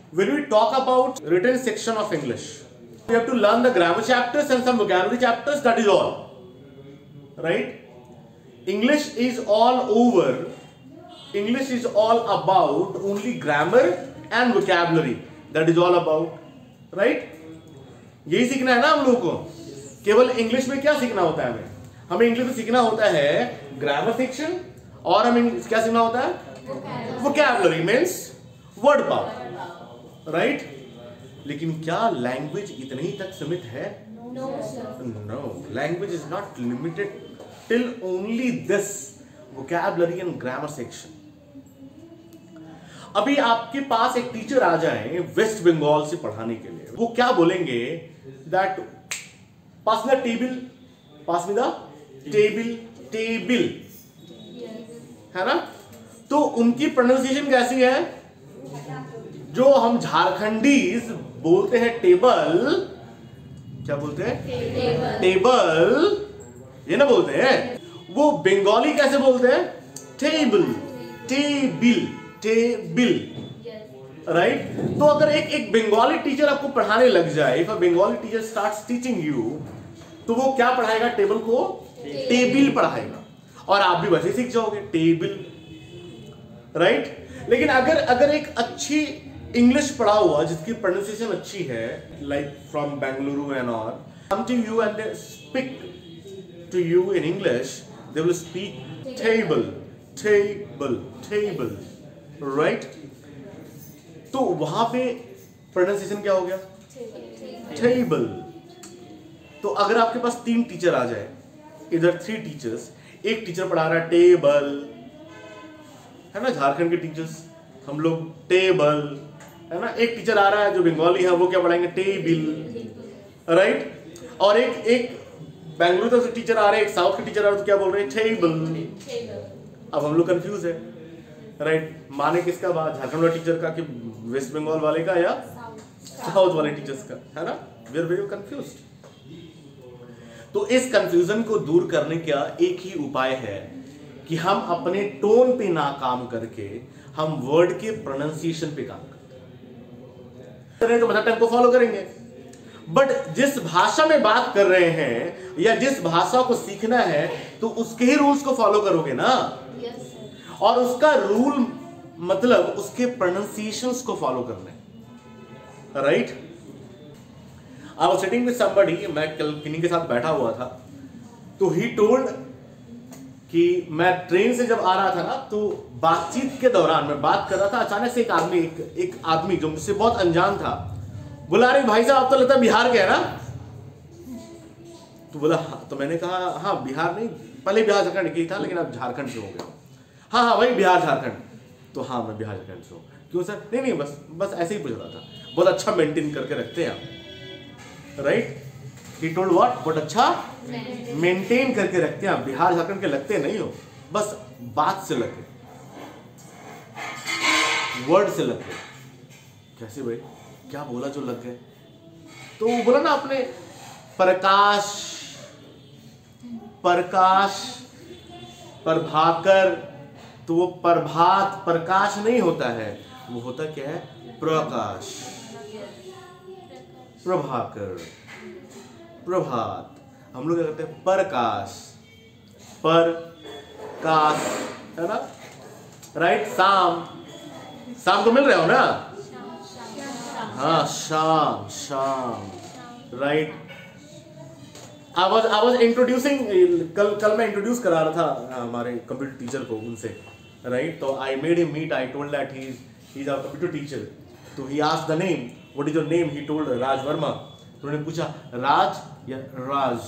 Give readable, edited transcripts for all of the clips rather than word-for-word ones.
when we talk about written section of English, we have to learn the grammar chapters and some vocabulary chapters, that is all. Right? English is all over. English is all about only grammar and vocabulary. That is all about. Right? यही सीखना है ना हम लोगों को। केवल English में क्या सीखना होता है हमें इंग्लिश में सीखना होता है ग्रामर सेक्शन, और हमें क्या सीखना होता है vocabulary, means word power. Right? लेकिन क्या लैंग्वेज इतने ही तक सीमित है? No, language is not limited till only this vocabulary and grammar section. अभी आपके पास एक टीचर आ जाए वेस्ट बंगाल से पढ़ाने के लिए, वो क्या बोलेंगे? That pass the table, pass me the table, table, है ना? तो उनकी प्रोनाउंसिएशन कैसी है? जो हम झारखंडीज बोलते हैं टेबल, क्या बोलते हैं? टेबल, ये ना बोलते हैं। वो बंगाली कैसे बोलते हैं? Table, table, table. राइट? तो अगर एक बंगाली टीचर आपको पढ़ाने लग जाए, if a Bengali teacher starts teaching you, तो वो क्या पढ़ाएगा? टेबल को टेबिल पढ़ाएगा, और आप भी वैसे सीख जाओगे टेबल। राइट? लेकिन अगर एक अच्छी इंग्लिश पढ़ा हुआ जिसकी प्रोनाउंसिएशन अच्छी है, like from Bengaluru and all, come to you and they speak to you in English, they will speak table, table, table. Right? तो वहां पे प्रोनाउंसिएशन क्या हो गया? टेबल। तो अगर आपके पास 3 टीचर आ जाए, इधर 3 टीचर्स, एक टीचर पढ़ा रहा है टेबल, है ना? झारखंड के टीचर्स हम लोग टेबल, है ना? एक टीचर आ रहा है जो बंगाली है, वो क्या पढ़ाएंगे? टेबल। राइट? और एक बेंगलुरु से टीचर आ रहे हैं, एक साउथ के टीचर आ रहे हैं, तो क्या बोल रहे हैं? टेबल। अब हम लोग कंफ्यूज है। राइट? माने किसका बात? झारखंड वाले टीचर का कि वेस्ट बंगाल वाले का या साउथ वाले टीचर्स का, है ना? We are very confused. तो इस कंफ्यूजन को दूर करने का एक ही उपाय है कि हम अपने टोन पे ना काम करके हम वर्ड के प्रोनाउंसिएशन पे काम करें। तो मदर टंग को फॉलो करेंगे, बट जिस भाषा में बात कर रहे हैं या जिस भाषा को सीखना है, तो उसके ही रूल्स को फॉलो करोगे ना। और उसका रूल मतलब उसके प्रोनाउंसिएशंस को फॉलो करना है। Right? I was sitting with somebody, मैं कल किन्हीं के साथ बैठा हुआ था, तो ही टोल्ड कि मैं ट्रेन से जब आ रहा था ना, तो बातचीत के दौरान मैं बात कर रहा था, अचानक से एक आदमी जो मुझसे बहुत अनजान था बोला, अरे भाई साहब आप तो लगता है बिहार के है ना? तो बोला हाँ। तो मैंने कहा हाँ बिहार नहीं, पहले बिहार झारखंड की था, लेकिन अब झारखंड से हो गया। हाँ हाँ भाई बिहार झारखंड। तो हाँ मैं बिहार झारखंड से हूँ। क्यों सर? नहीं बस ऐसे ही पूछ रहा था। बहुत अच्छा मेंटेन करके रखते हैं आप। राइट? He told what? बहुत अच्छा मेंटेन करके रखते हैं आप, बिहार झारखंड के लगते नहीं हो, बस बात से लगे, वर्ड से लग गए। कैसे भाई? क्या बोला जो लग गए? तो वो बोला ना आपने प्रकाश, प्रकाश, प्रभाकर, तो वो प्रभात, प्रकाश नहीं होता है, वो होता क्या है? प्रकाश, प्रभाकर, प्रभात। हम लोग क्या करते हैं? प्रकाश, प्रकाश, है ना? राइट? शाम, शाम को मिल रहे हो ना? हाँ शाम, शाम। राइट? आई वाज इंट्रोड्यूसिंग, कल मैं इंट्रोड्यूस करा रहा था हमारे कंप्यूटर टीचर को उनसे। राइट? तो I made him meet, I told that he is our computer teacher. तो he asked the name, what is your name? He told Raj Varma. तो उन्होंने पूछा राज या राज?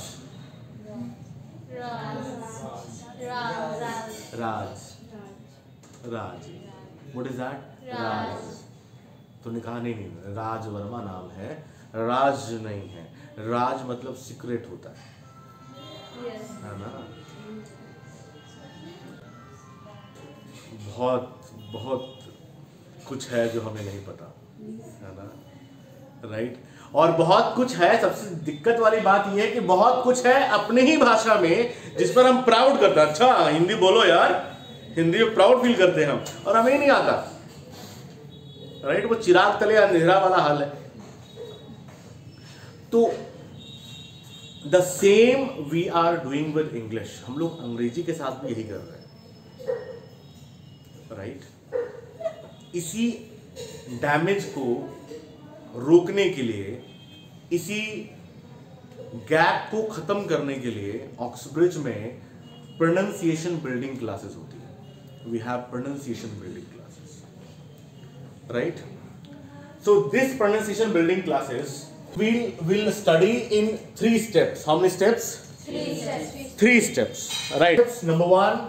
राज, राज। What is that? राज। तो उन्होंने कहा नहीं, राज वर्मा नाम है, राज नहीं है। राज मतलब सीक्रेट होता है ना? बहुत कुछ है जो हमें नहीं पता, है ना? राइट? और बहुत कुछ है, सबसे दिक्कत वाली बात यह है कि बहुत कुछ है अपनी ही भाषा में जिस पर हम प्राउड करते हैं। अच्छा हिंदी बोलो यार, हिंदी में प्राउड फील करते हैं हम, और हमें नहीं आता। राइट, वो चिराग तले अंधेरा वाला हाल है। तो the same we are doing with English, हम लोग अंग्रेजी के साथ भी यही कर रहे हैं, राइट। इसी डैमेज को रोकने के लिए, इसी गैप को खत्म करने के लिए ऑक्सब्रिज में प्रोनाउंसिएशन बिल्डिंग क्लासेस होती है। We have pronunciation building classes, right. So this pronunciation building classes we'll study in 3 steps. How many steps? 3 steps. 3 steps, right. Number one,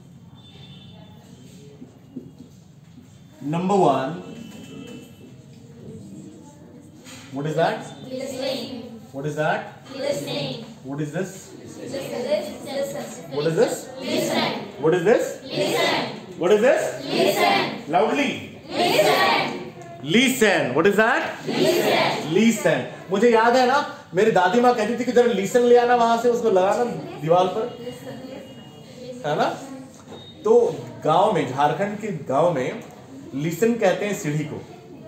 what is that? Listening. What is that? Listening. What is this? Listen. What is this? Listen. What is this? Listen. What is this? Listen. Loudly. Listen. Listen. What is that? Listen. Listen. मुझे याद है ना, मेरी दादी माँ कहती थी कि जरा लीसन ले आना वहां से, उसको लगाना दीवार पर, है ना। तो गांव में, झारखंड के गांव में लीसन कहते हैं सीढ़ी को,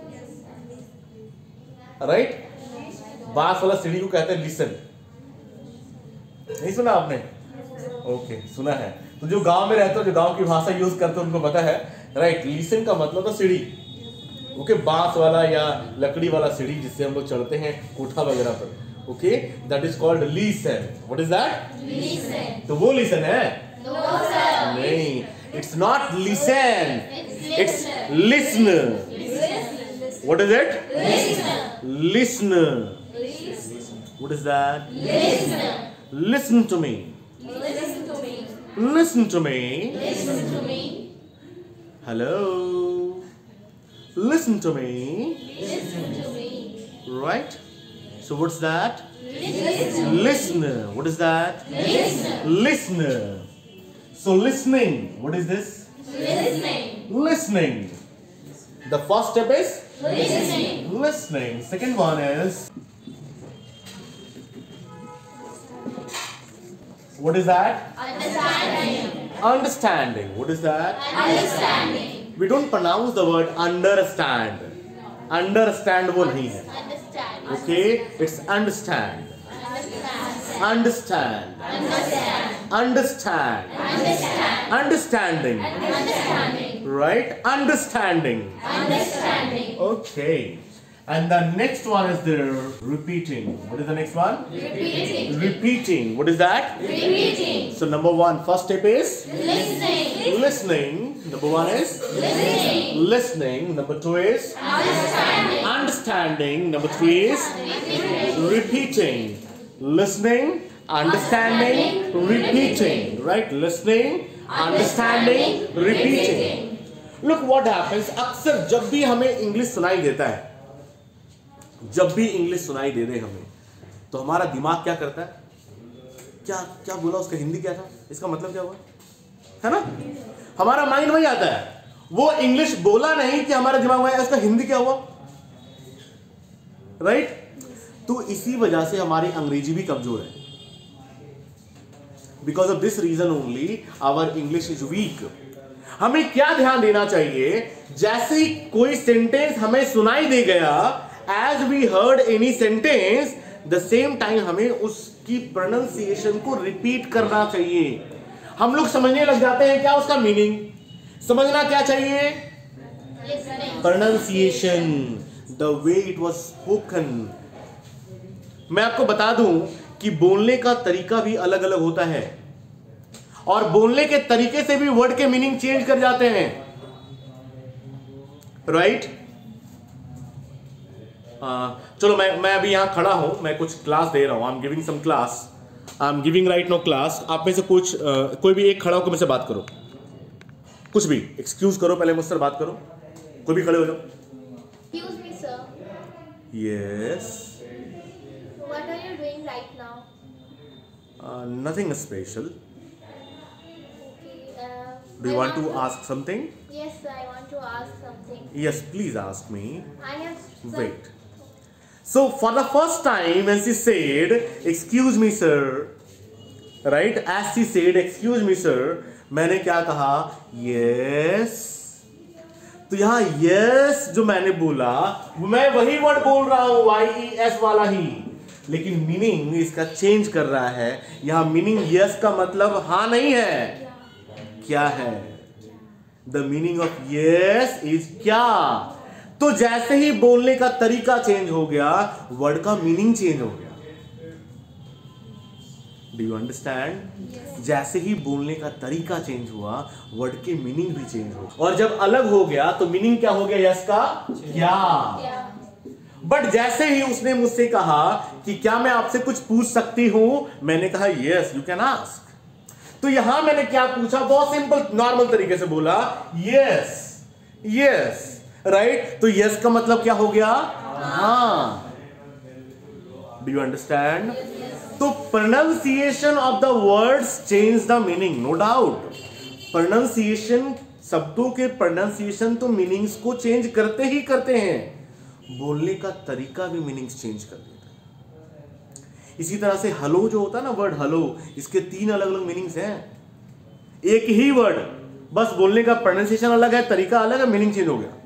राइट। बांस वाला सीढ़ी को कहते हैं लीसन। नहीं सुना आपने? ओके, सुना है। तो जो गांव में रहते हो, जो गांव की भाषा यूज करते हो, उनको पता है, राइट। लीसन का मतलब था सीढ़ी, ओके, बांस वाला या लकड़ी वाला सीढ़ी जिससे हम लोग चढ़ते हैं कोठा वगैरह पर, okay, that is called listen. What is that? Listen. तो वो लीसन है? No, sir. नहीं, it's not listen, it's listen. What is it? Listen. What is that? Listen to me, Listen to me. Listen to me, Listen to me. Hello, listen to me, Listen to me. right? So what's that? Listen. Listener. What is that? Listen. Listener. So listening, what is this? Listening. Listening. The first step is Listening. listening. Second one is, what is that? Understanding. Understanding. What is that? Understanding. We don't pronounce the word understand. Understand वो नहीं है, Understand. okay? It's understand. Understand. Understand. Understand. Understand. Understand. Understanding. Understanding. Right? Understanding. Understanding. Okay. And the next one is the repeating. What is the next one? Repeating. Repeating. What is that? Repeating. So number one, first step is Listening. listening. Number one is Listening. listening. Number two is Understanding. understanding. Number three is repeating. Listening, understanding, repeating. Right? Listening, understanding, repeating. Look what happens. अक्सर जब भी हमें English सुनाई देता है, जब भी English सुनाई दे दे हमें, तो हमारा दिमाग क्या करता है? क्या क्या बोला उसका हिंदी क्या था, इसका मतलब क्या हुआ, है ना। हमारा माइंड वही आता है, वो इंग्लिश बोला नहीं कि हमारा दिमाग में उसका हिंदी क्या हुआ, राइट। तो इसी वजह से हमारी अंग्रेजी भी कमजोर है। Because of this reason only our English is weak. हमें क्या ध्यान देना चाहिए, जैसे ही कोई सेंटेंस हमें सुनाई दे गया, as we heard any sentence, the same time हमें उसकी प्रोनाउंसिएशन को रिपीट करना चाहिए। हम लोग समझने लग जाते हैं क्या उसका मीनिंग। समझना क्या चाहिए? Listening. Pronunciation, the way it was spoken. मैं आपको बता दूं कि बोलने का तरीका भी अलग अलग होता है, और बोलने के तरीके से भी वर्ड के मीनिंग चेंज कर जाते हैं, राइट। चलो मैं अभी यहां खड़ा हूं, मैं कुछ क्लास दे रहा हूं, I am giving some class, I am giving right no class. आप में से कुछ कोई भी एक खड़ा होकर मुझसे बात करो, कुछ भी एक्सक्यूज करो, पहले मुझसे बात करो, कोई भी खड़े हो जाओ। Excuse me, sir. Yes, What are you doing right now? Nothing special. Okay. Do you want to ask something? Yes, sir. I want to ask something. Yes, please ask me. I have. Sir, Wait. So for the first time when she said, excuse me sir, right, as she said, excuse me sir, मैंने क्या कहा? Yes. तो यहां yes जो मैंने बोला मैं वही वर्ड बोल रहा हूं, YES वाला ही, लेकिन मीनिंग इसका चेंज कर रहा है। यहां मीनिंग यस का मतलब हां नहीं है, क्या है। The meaning of yes is क्या। तो जैसे ही बोलने का तरीका चेंज हो गया, वर्ड का मीनिंग चेंज हो गया। Do you understand? जैसे ही बोलने का तरीका चेंज हुआ, वर्ड के मीनिंग भी चेंज हो। और जब अलग हो गया तो मीनिंग क्या हो गया यस का, क्या। बट जैसे ही उसने मुझसे कहा कि क्या मैं आपसे कुछ पूछ सकती हूं, मैंने कहा यस यू कैन आस्क। तो यहां मैंने क्या पूछा, बहुत सिंपल नॉर्मल तरीके से बोला यस यस, राइट। तो यस का मतलब क्या हो गया, हाँ। Do you understand? तो pronunciation of the words change the meaning, no doubt. Pronunciation, शब्दों के प्रोनाउंसिएशन तो मीनिंग्स को चेंज करते ही करते हैं, बोलने का तरीका भी मीनिंग्स चेंज कर देता है। इसी तरह से हलो जो होता है ना, वर्ड हलो, इसके 3 अलग अलग मीनिंग्स हैं। एक ही वर्ड, बस बोलने का प्रोनाउंसिएशन अलग है, तरीका अलग है, मीनिंग चेंज हो गया,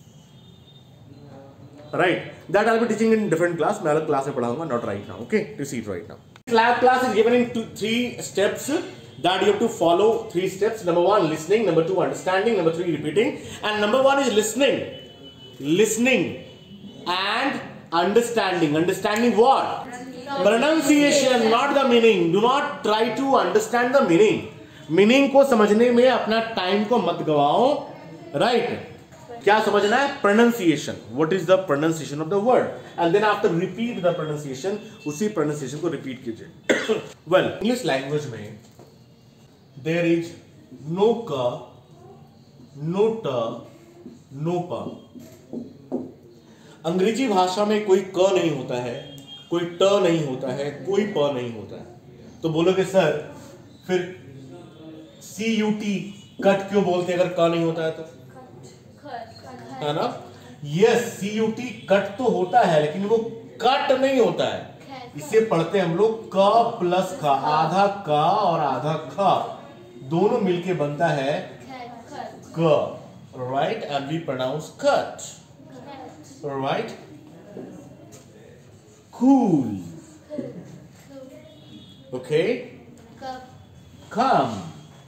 right. That I will be teaching in different class, मैं अलग क्लास में पढ़ाऊंगा, not right now, okay. To see it right now, lab class is given in 3 steps that you have to follow. 3 steps. Number 1 listening, number 2 understanding, number 3 repeating, and number 1 is listening and understanding what? Pronunciation, not the meaning. Do not try to understand the meaning को समझने में अपना time को मत गवाओ, right? क्या समझना है? Pronunciation, what is the pronunciation of the word, and then after repeat the pronunciation, उसी प्रोनाउंसिएशन को रिपीट कीजिए। वेल, इंग्लिश लैंग्वेज में देयर इज नो क, नो ट, नो प। अंग्रेजी भाषा में कोई क नहीं होता है, कोई ट नहीं होता है, कोई प नहीं होता है। तो बोलोगे सर फिर CUT कट क्यों बोलते हैं अगर क नहीं होता है तो, है ना? यस, CUT कट तो होता है लेकिन वो कट नहीं होता है। इसे पढ़ते हम लोग क प्लस ख, आधा क और आधा ख दोनों मिलके बनता है क, right. And we pronounce cut, right. Cool, okay. Come,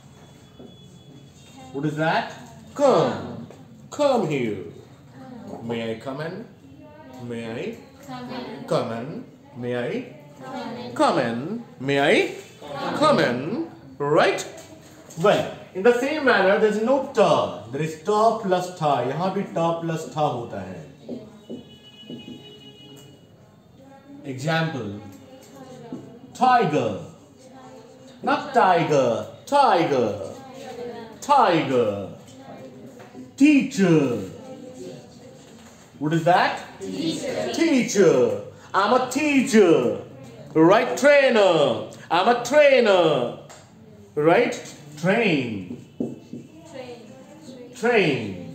what is that? Come, come here. May I come in? May I come in? May I come in? May I come in? Right? Well, in the same manner, there is no ta. There is ta plus tha. यहाँ भी ta plus tha होता है. Example: tiger, not tiger. Tiger, tiger. Teacher. What is that? Teacher. I'm a teacher. Right? Trainer. I'm a trainer. Right? Train. Train.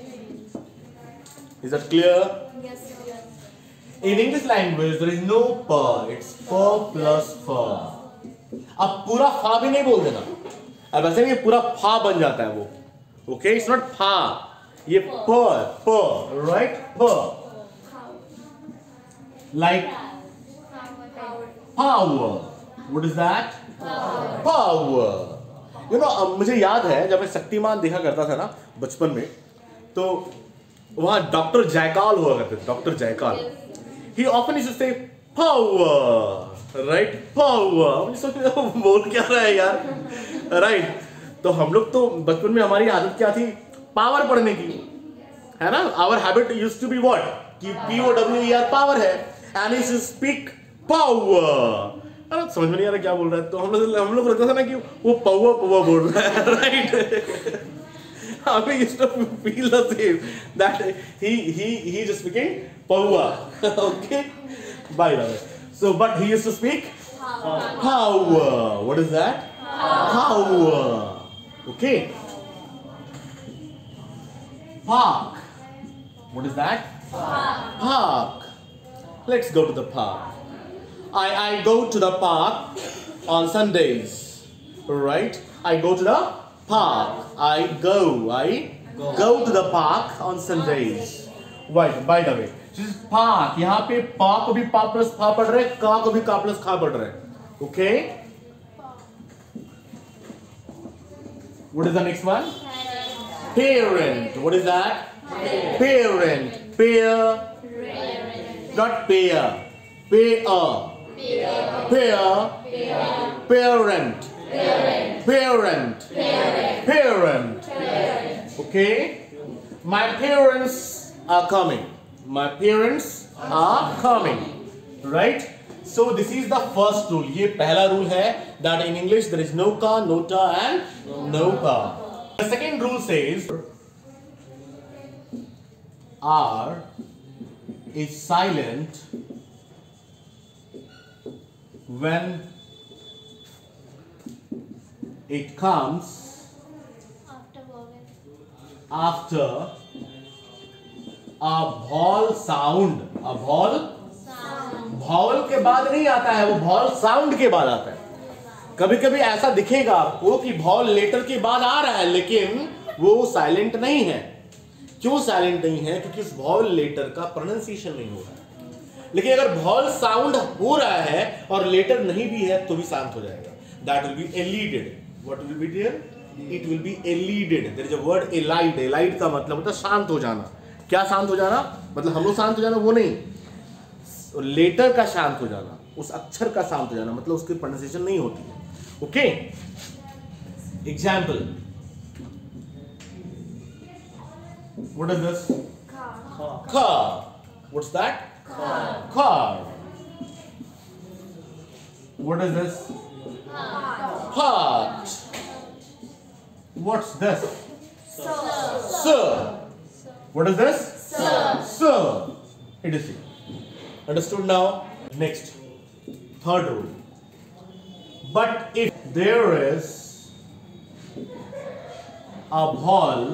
Is that clear? Yes. In English language, there is no pa. It's pa plus fa. अब पूरा फा भी नहीं बोल देना, अब ऐसे नहीं पूरा फा बन जाता है वो, ओके। इट्स नॉट फा, ये प, राइट। प like power, what is that? Power. You know, मुझे याद है जब मैं शक्तिमान देखा करता था ना बचपन में, तो वहां डॉक्टर जयकाल हुआ करते थे, doctor Jaykal. He often used to say power, right, power. मुझे सोच बोल क्या रहा है यार, राइट। तो हम लोग तो बचपन में हमारी आदत क्या थी, पावर पढ़ने की, है ना। Our habit used to be what, कि POWER पावर है, and he to speak power. अरे समझ में नहीं आ रहा क्या बोल रहा है, तो हम लोग लगता था ना कि वो पावर बोल रहा है, राइट। हमें used to feel the same that he is speaking power, okay, by the way. So but he used to speak power. What is that? Power. Okay. Park. What is that? Park. Let's go to the park. I go to the park on Sundays. Right? I go to the park. I Go to the park on Sundays. Wait, by the way, park, यहाँ पे पा को भी पा plus फा पढ़ रहे, का को भी का प्लस खा पढ़ रहे. Okay? What is the next one? Parent. What is that? Parent. Pair. Not pair. Pair. Pair. Parent. Parent. Parent. Okay? My parents are coming. My parents are coming. Right? So this is the first rule. ये पहला rule है that in English there is no ka, nota and no ka. The second rule says R is silent when it comes after a vowel sound. A vowel vowel के बाद नहीं आता है, वो vowel sound के बाद आता है. कभी कभी ऐसा दिखेगा आपको कि vowel लेटर के बाद आ रहा है लेकिन वो साइलेंट नहीं है. क्यों साइलेंट नहीं है? क्योंकि उस vowel लेटर का प्रोनाउंसिएशन नहीं हो रहा है. लेकिन अगर vowel साउंड हो रहा है और लेटर नहीं भी है तो भी शांत हो जाएगा. That will be elided. What will be there? It will be elided. There is a word elide. Elide का मतलब होता है शांत हो जाना. क्या शांत हो जाना? मतलब हम लोग शांत हो जाना वो नहीं, लेटर का शांत हो जाना, उस अक्षर का शांत हो जाना, मतलब उसकी प्रोनाउंसिएशन नहीं होती है. Okay, example. What is this? car. What's that? Car. What is this? Heart. What's this? Sir. What is this? Sir. It is it. Understood now? Next, third rule. But if there is a vowel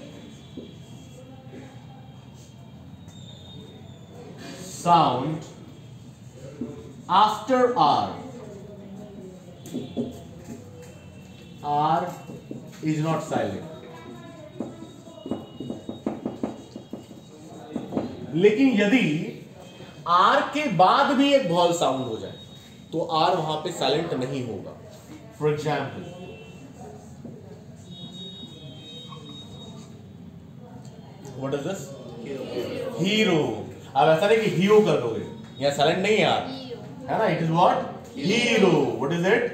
sound after R, R is not silent. लेकिन यदि R के बाद भी एक vowel sound हो जाए तो R वहां पे साइलेंट नहीं होगा. For example, what is this? Hero. अब ऐसा नहीं कि हीरो कर दोगे, यहाँ साइलेंट नहीं है R, है ना? It is what? Hero. What is it?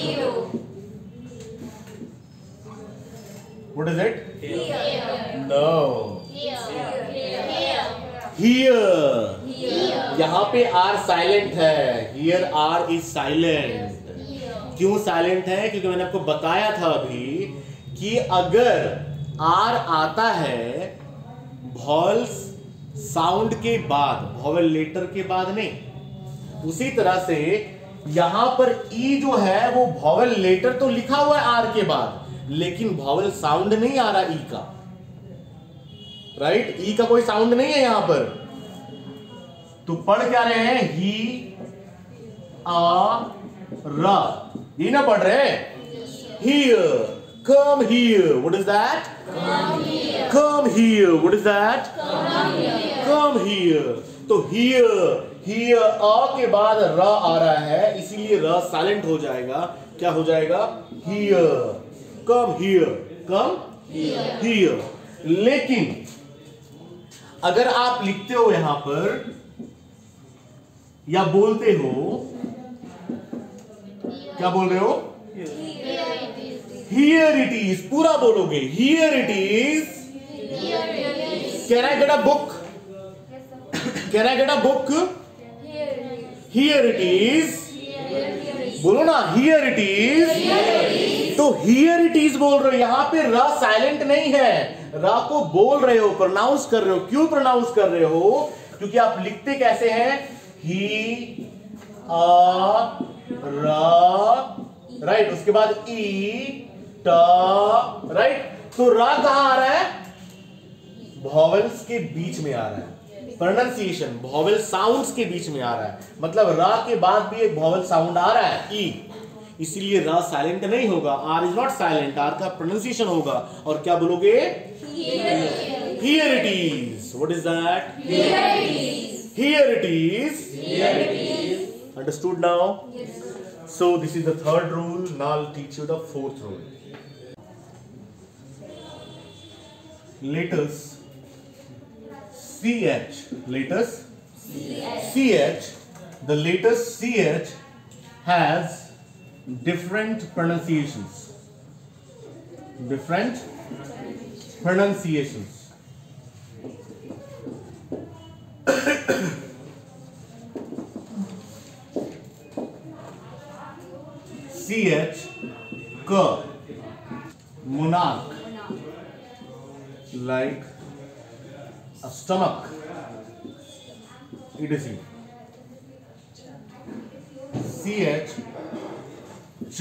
What is it? No. Here. यहाँ पे R साइलेंट है. Here R is silent. क्यों साइलेंट है? क्योंकि मैंने आपको बताया था अभी कि अगर R आता है vowel साउंड के बाद, vowel लेटर के बाद नहीं, उसी तरह से यहां पर E जो है वो vowel लेटर तो लिखा हुआ है R के बाद, लेकिन vowel साउंड नहीं आ रहा E का. राइट? ई का कोई साउंड नहीं है यहां पर. तो पढ़ क्या रहे हैं? ही आ रा. ये ना पढ़ रहे हैं? Here. Come here. What is that? Come here. What is that? Come here. तो हियर, हियर आ के बाद रा आ रहा है, इसीलिए रा साइलेंट हो जाएगा. क्या हो जाएगा? Here. Come here. Come here. लेकिन अगर आप लिखते हो यहां पर या बोलते हो, क्या बोल रहे हो? Here it is. पूरा बोलोगे. Here it is. Can I get a book? Can I get a book? Here it is. बोलो ना. Here it is. तो हियर इट इज बोल रहे हो. यहां पे र साइलेंट नहीं है, रा को बोल रहे हो, प्रोनाउंस कर रहे हो. क्यों प्रोनाउंस कर रहे हो? क्योंकि आप लिखते कैसे हैं? ही आ रा. राइट. उसके बाद ई टा. राइट. तो रा कहां आ रहा है? वॉवेल्स के बीच में आ रहा है. प्रोनाउंसिएशन वॉवेल साउंड्स के बीच में आ रहा है. मतलब रा के बाद भी एक वॉवेल साउंड आ रहा है, ई. इसीलिए रा साइलेंट नहीं होगा. R is not silent. R का प्रोनाउंसिएशन होगा. और क्या बोलोगे? Here it is. What is that? Here it is. Understood now? Yes, sir. So this is the third rule. Now I'll teach you the fourth rule. Letters CH. Letters CH. The letter CH has different pronunciations. Different pronunciations. CH, K, monarch, like a stomach, etc. CH, Ch,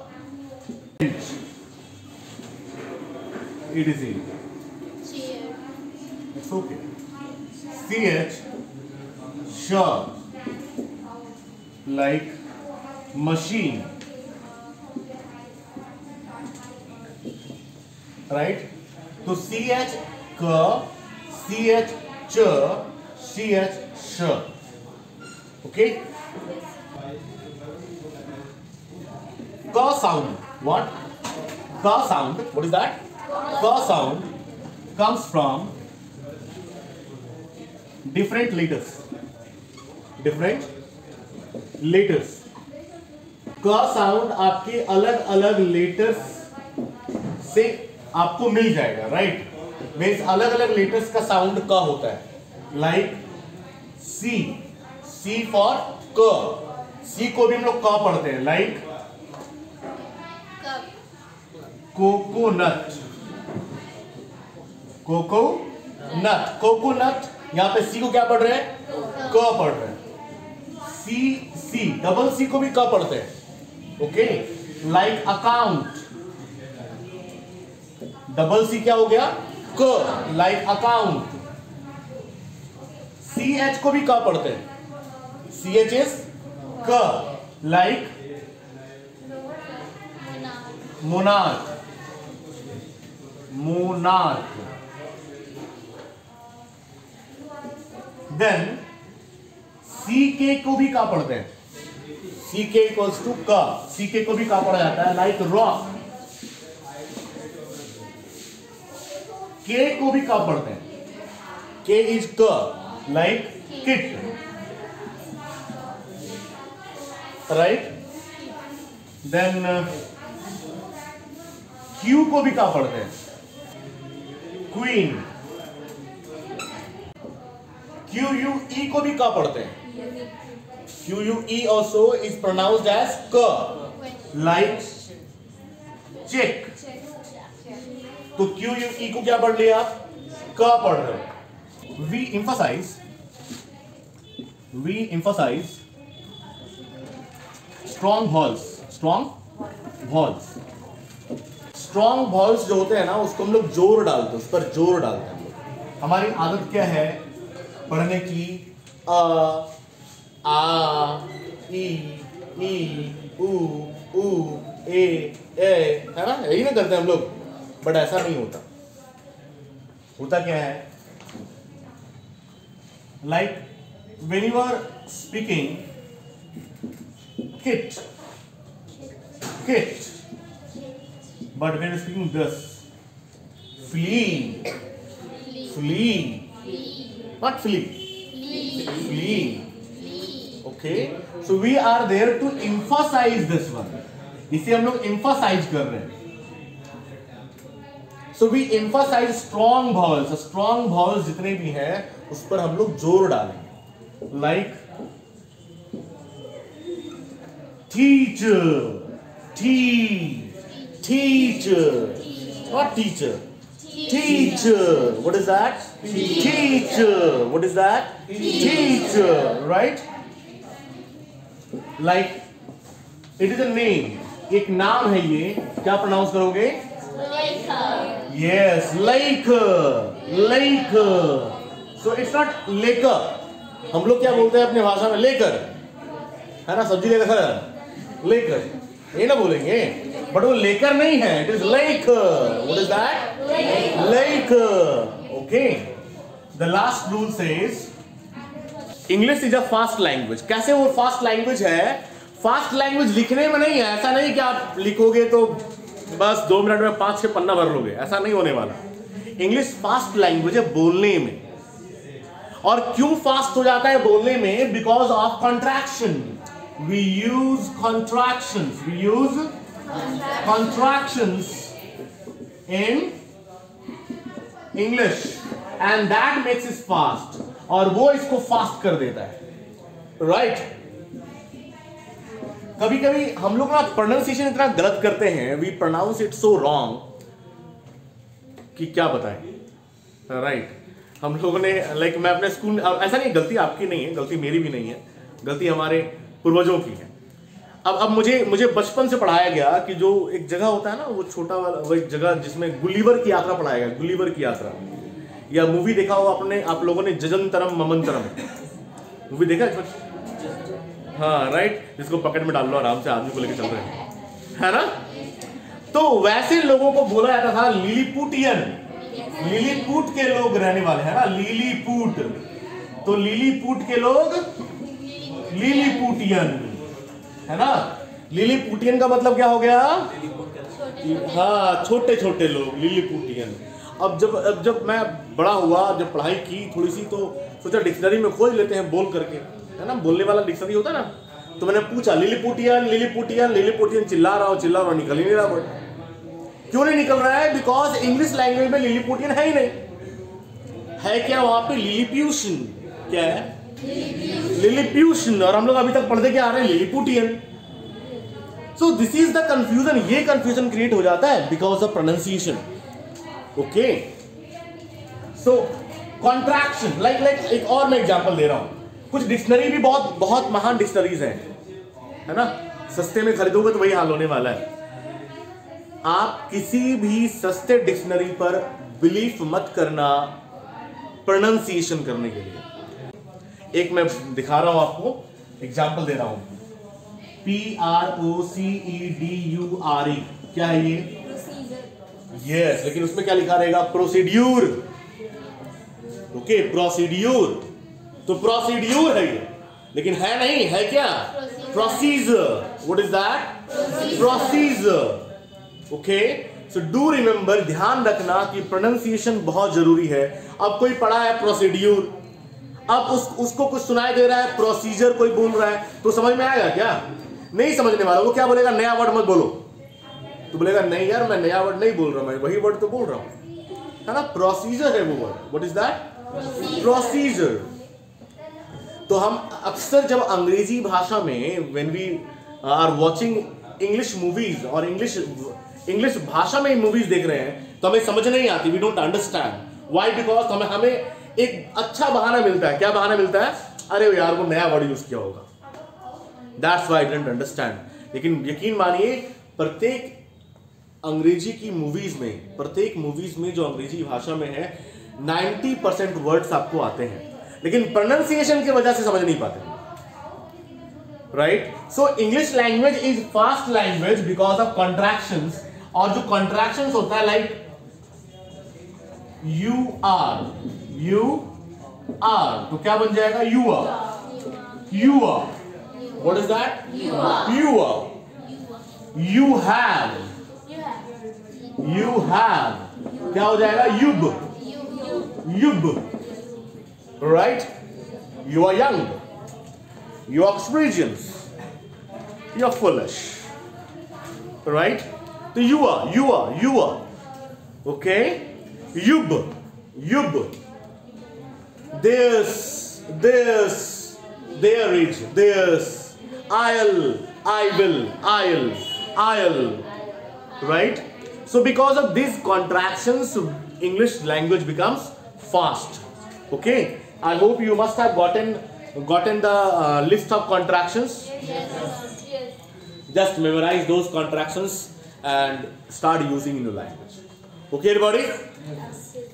etc. Chair. It's okay. CH, Sh, like machine. Right? तो CH क, CH च, CH श. Okay? Ka sound. What? Ka sound. What is that? Ka sound comes from different letters. Different letters. का sound आपके अलग अलग letters से आपको मिल जाएगा. राइट? मीन्स अलग अलग लेटर्स का साउंड का होता है. लाइक सी, सी फॉर क. सी को भी हम लोग का पढ़ते हैं. Like Cup. Coconut. Coconut. Coconut. यहां पे सी को क्या पढ़ रहे हैं? क पढ़ रहे हैं. सी, सी डबल सी को भी क पढ़ते हैं. Okay? Like account. Double C क्या हो गया? क. Like account. सी एच को भी क पढ़ते हैं. सी एच इज क. Like monarch. Monarch. Then C K को भी का पढ़ते हैं. सी के इक्वल्स टू का. सी के को भी का पढ़ा जाता है. Like rock. के को भी का पढ़ते हैं. के इज क. Like kit. Right? Then Q को भी का पढ़ते हैं. क्वीन. क्यू यू ई को भी का पढ़ते हैं. Q U E also is pronounced as क. Like check. तो क्यू यू ई को क्या पढ़ लिया आप? क पढ़ रहे हो. We emphasize strong vowels. Strong vowels. Strong vowels जो होते हैं ना, उसको हम लोग जोर डालते हैं. उस पर जोर डालते हैं हम लोग. हमारी आदत क्या है पढ़ने की? अ, आ, ई, उ, ए, है ना? यही ना करते हैं हम लोग. बट ऐसा नहीं होता. होता क्या है? Like when you are speaking kit, kit, but when speaking this, flee, flee, not flee, flee. Okay, so we are there to emphasize this one. इसे हम लोग emphasize कर रहे हैं. So we emphasize strong vowels. Strong vowels जितने भी हैं उस पर हम लोग जोर डालेंगे. Like teacher, teacher, not teacher. Teacher. What is that? Teacher. What is that? Teacher. Right? Like it is a name. एक नाम है ये. क्या प्रोनाउंस करोगे? Yes, like, like. So it's not लेकर. हम लोग क्या बोलते हैं अपनी भाषा में? लेकर. है ना? सब्जी लेकर. लेकर. ये ना बोलेंगे. बट वो लेकर नहीं है, it is like. What is that? Like. Okay. The last rule says English is a fast language. कैसे वो फास्ट लैंग्वेज है? फास्ट लैंग्वेज लिखने में नहीं है. ऐसा नहीं कि आप लिखोगे तो बस 2 मिनट में 5-6 पन्ना भर लोगे, ऐसा नहीं होने वाला. इंग्लिश फास्ट लैंग्वेज है बोलने में. और क्यों फास्ट हो जाता है बोलने में? Because of contraction. We use contractions. We use contractions in English and that makes it fast. और वो इसको फास्ट कर देता है. राइट. कभी कभी हम लोग ना प्रोनाउंसिएशन इतना गलत करते हैं, we pronounce it so wrong कि क्या बताएं. राइट. हम लोगों ने लाइक मैं अपने स्कूल में, ऐसा नहीं, गलती आपकी नहीं है, गलती मेरी भी नहीं है, गलती हमारे पूर्वजों की है. अब मुझे बचपन से पढ़ाया गया कि जो एक जगह होता है ना, वो छोटा वाला वो एक जगह जिसमें गुलिवर की यात्रा पढ़ाया गया. गुलिवर की यात्रा, या मूवी देखा हो आपने, आप लोगों ने जजंतरम ममंतरम मूवी देखा है? हाँ राइट. जिसको पॉकेट में डाल लो आराम से, आदमी को लेकर चल रहे हैं, है ना. तो वैसे लोगों को बोला जाता था लिलीपुटियन. लिलीपुट के लोग रहने वाले हैं ना, लिलीपुट. तो लिलीपुट के लोग लिलीपुटियन, है ना. लिलीपुटियन का मतलब क्या हो गया? हाँ, छोटे छोटे लोग, लिलीपुटियन. अब जब मैं बड़ा हुआ, जब पढ़ाई की थोड़ी सी, तो सोचा डिक्शनरी में खोज लेते हैं बोल करके, है ना. बोलने वाला डिक्शनरी होता है ना. तो मैंने पूछा लिलीपुटियन लिलीपुटियन लिलीपुटियन. चिल्ला रहा हूँ, निकल ही नहीं रहा वर्ड. क्यों नहीं निकल रहा है? बिकॉज इंग्लिश लैंग्वेज में लिलीपुटियन है ही नहीं. है क्या वहां पे? लिलीप्यूशन. क्या है? लिलीप्यूशन. और हम लोग अभी तक पढ़ते क्या आ रहे हैं? Lilliputian. So this is the confusion. ये कंफ्यूजन क्रिएट हो जाता है because of pronunciation. Okay. So contraction, like एक और मैं एग्जांपल दे रहा हूं. कुछ डिक्शनरी भी बहुत बहुत महान डिक्शनरीज हैं, है ना. सस्ते में खरीदोगे तो वही हाल होने वाला है. आप किसी भी सस्ते डिक्शनरी पर बिलीफ मत करना प्रोनाउंसिएशन करने के लिए. एक मैं दिखा रहा हूं आपको, एग्जांपल दे रहा हूं. PROCEDURE. क्या है ये? यस. लेकिन उसमें क्या लिखा रहेगा? प्रोसीड्यूर. Okay, procedure. तो प्रोसीड्यूर है ये, लेकिन है नहीं. है क्या? Procedure. What is that? Procedure. Okay. So do remember, ध्यान रखना कि प्रोनाउंसिएशन बहुत जरूरी है. अब कोई पढ़ा है प्रोसीड्यूर, अब उसको कुछ सुनाई दे रहा है प्रोसीजर, कोई बोल रहा है, तो समझ में आएगा क्या? नहीं समझने वाला. वो क्या बोलेगा? नया वर्ड मत बोलो. तो बोलेगा नहीं यार, मैं नया वर्ड नहीं बोल रहा, मैं वही वर्ड तो बोल रहा हूं, है ना. प्रोसीजर है वो word. What is that? Procedure. तो हम अक्सर जब अंग्रेजी भाषा में when we are watching English movies और इंग्लिश भाषा में मूवीज देख रहे हैं, तो हमें समझ नहीं आती. We don't understand. Why? Because हमें एक अच्छा बहाना मिलता है. क्या बहाना मिलता है? अरे यार वो नया वर्ड यूज किया होगा, that's why I didn't understand. लेकिन यकीन मानिए, प्रत्येक अंग्रेजी की मूवीज में, प्रत्येक मूवीज में जो अंग्रेजी भाषा में है, 90% वर्ड्स आपको आते हैं, लेकिन प्रोनाउंसिएशन की वजह से समझ नहीं पाते. Right. So English language is fast language because of contractions. और जो कॉन्ट्रैक्शंस होता है, लाइक यू आर, तो क्या बन जाएगा? You are. What is that? You are. You have, क्या हो जाएगा? You've. Right. You are young, you are Australians, you are foolish, right? So you are, okay. Yub, this, there is, this, I'll, right? So because of these contractions, English language becomes fast. Okay. I hope you must have gotten the list of contractions. Yes. Just memorize those contractions and start using in your language. Okay, everybody? Yes.